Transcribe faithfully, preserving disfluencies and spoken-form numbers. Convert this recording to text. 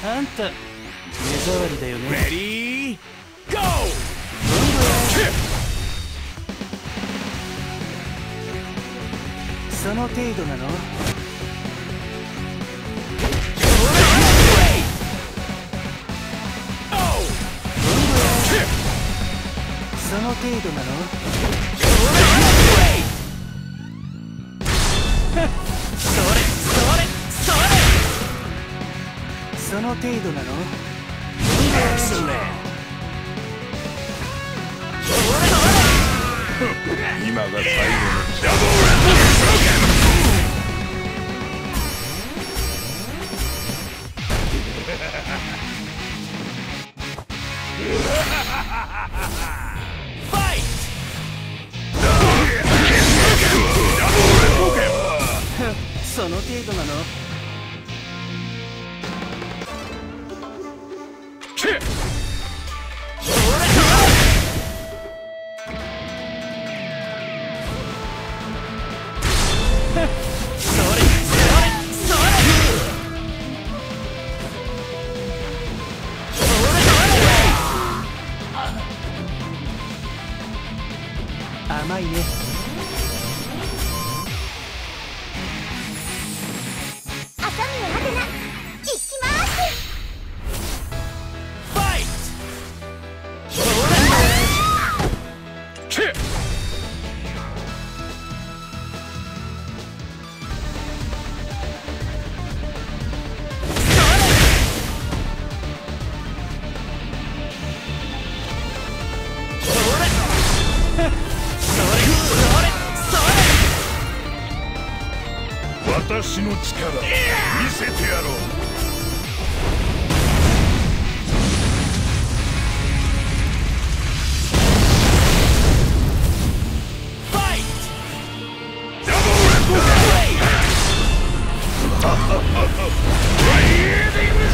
あんた目障りだよね。 レディーゴー。 その程度なの？その程度なの？それそれそれその程度なの？ 今が最後のダブルファイト。 その程度なの？甘いね。 朝宮はてな、いきます。 ファイト。私の力見せてやろう。ファイト。ダブルレッド。